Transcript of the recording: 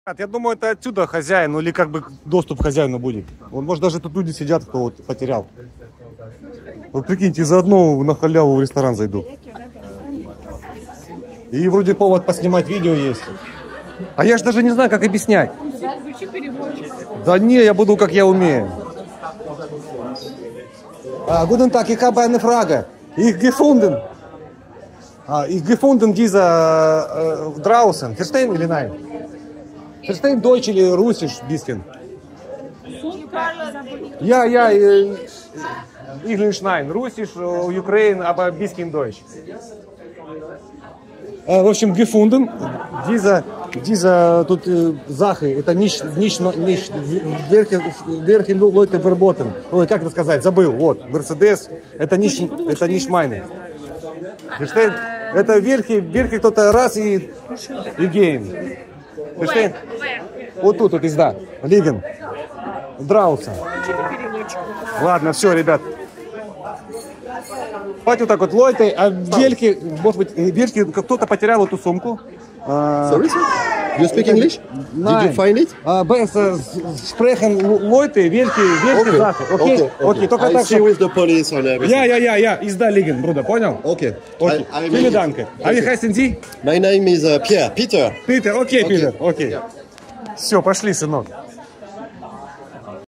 Я думаю, это отсюда хозяин, ну или как бы доступ к хозяину будет. Он, может, даже тут люди сидят, кто вот потерял. Вы прикиньте, заодно на халяву в ресторан зайду. И вроде повод поснимать видео есть. А я же даже не знаю, как объяснять. Да не, я буду, как я умею. Guten Tag, ich habe eine Frage. Ich gefunden diese draußen. Verstehen или nein? Verstehen Deutsch или Russisch bisschen? Ja, English nein. Russisch, Ukraine, aber bisschen Deutsch. В общем, gefunden. Diese тут Sache, это nicht welche Leute verboten. Ой, как это сказать, забыл. Вот, Mercedes, это nicht meine. Verstehen? Это верхи кто-то раз и gehen. Verstehen? Вот тут вот изда. Liegen. Draußen. Ладно, все, ребят. Давайте вот так вот, Leute, а верхи, может быть, верхи, кто-то потерял эту сумку. Sorry, sir? You speak English? Did you find it? Sprechen Leute, welche Sache. Okay, okay, только I так, see with the police on everything. Ja, изда liegen, Bruder, понял? Okay. Okay. Vielen Dank. Wie heißen Sie? My name is Peter. Peter, okay, Peter, okay. Все, пошли, сынок.